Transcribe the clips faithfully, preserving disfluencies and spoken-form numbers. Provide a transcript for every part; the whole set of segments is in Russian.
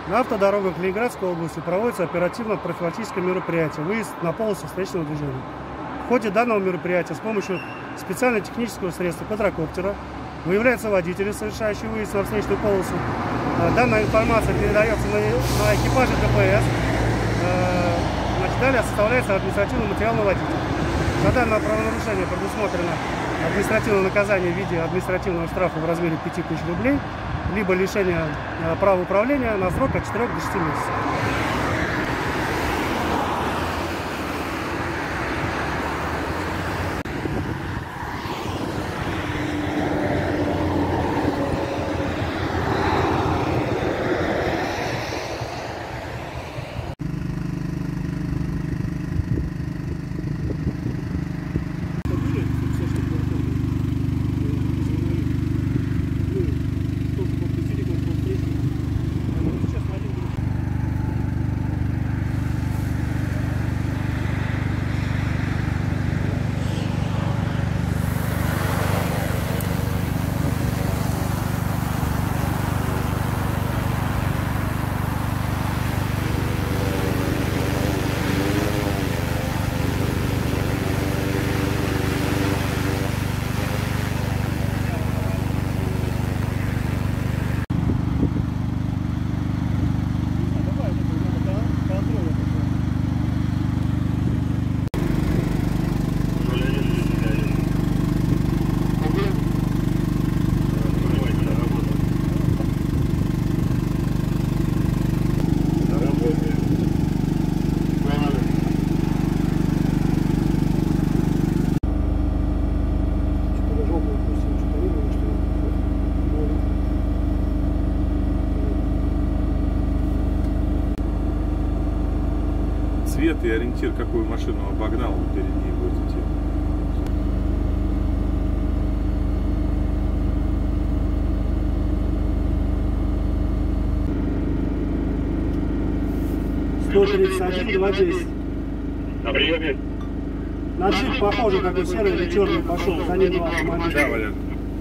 На автодорогах Ленинградской области проводится оперативно-профилактическое мероприятие «Выезд на полосу встречного движения». В ходе данного мероприятия с помощью специально-технического средства квадрокоптера выявляются водители, совершающие выезд на встречную полосу. Данная информация передается на, на экипаже ДПС. Значит, далее составляется административный материал на водителя. За данное правонарушение предусмотрено административное наказание в виде административного штрафа в размере пяти тысяч рублей, либо лишение права управления на срок от четырёх до шести месяцев. Цвет и ориентир, какую машину обогнал, перед ней будет идти. сто тридцать один, два десять. На приеме. На джип похоже, какой серый или черный пошел, за ним два автомобиля. Да, Валян.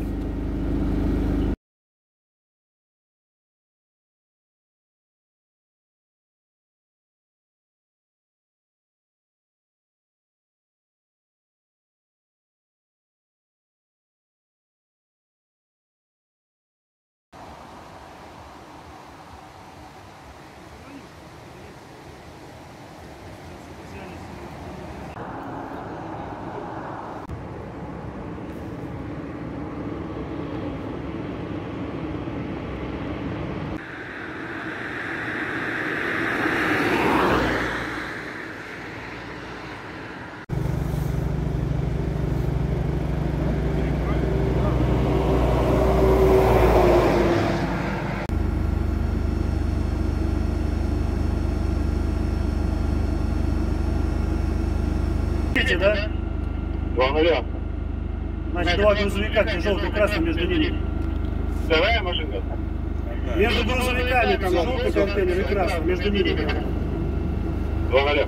Видите, да? Два нуля. Значит, два грузовика, желтый и красный между ними. Вторая машина? Между грузовиками там желтый контейнер и красный, между ними. Два нуля.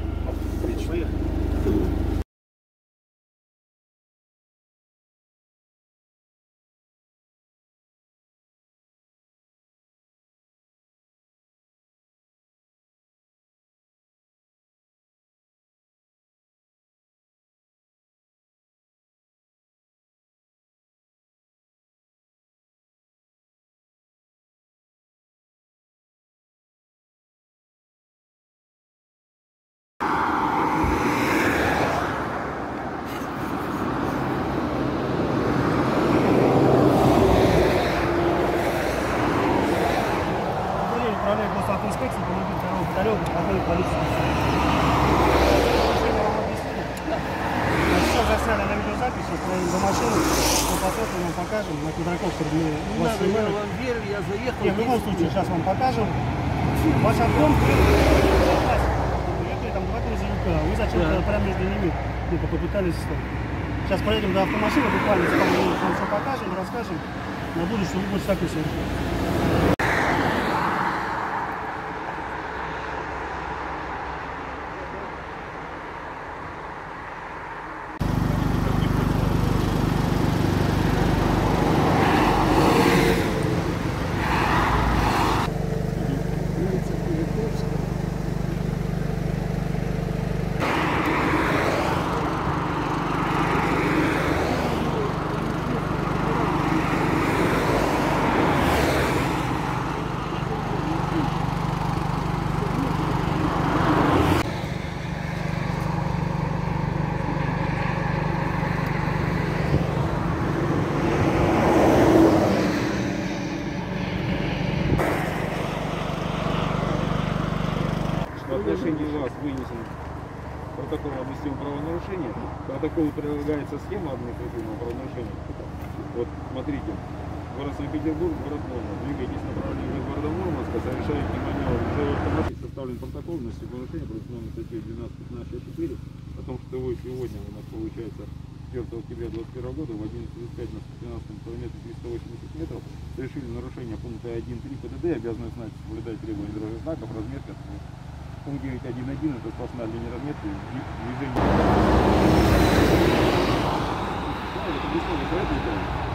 Управляет госавтоинспекцией, помогает дорогу, дорогу, проходит полиция. Сейчас засняли на видеозаписи, проедем до машины, мы посмотрим, вам покажем, на квадрокоптер мы вас снимали. Я вам верю, я заехал. Нет, в любом случае, сейчас вам покажем. Ваш объем, там два грузовика, вы зачем-то прямо между ними где-то попытались встать. Сейчас проедем до автомашины, буквально за пару минут вам все покажем, расскажем, на будущее вы будете так и совершить. отношении вас вынесен протокол об административном правонарушении. К протоколу прилагается схема административного правонарушения. Вот смотрите, город Санкт-Петербург, город Мурманск. Двигайтесь в направлении города Мурманска, совершаете маневр в автомате, составлен протокол на нарушение предусмотренной статьей двенадцать пятнадцать четыре о том, что вы сегодня у нас получается четвёртого октября две тысячи двадцать первого года в одиннадцать тридцать пять на тринадцатом километре триста восемьдесят метров совершили нарушение пункта один точка три ПДД, обязаны знать, соблюдать требования дорожных знаков, разметка. Пункт девять точка один точка один это сплошная линия разметки, движение. Да, это бесплатно,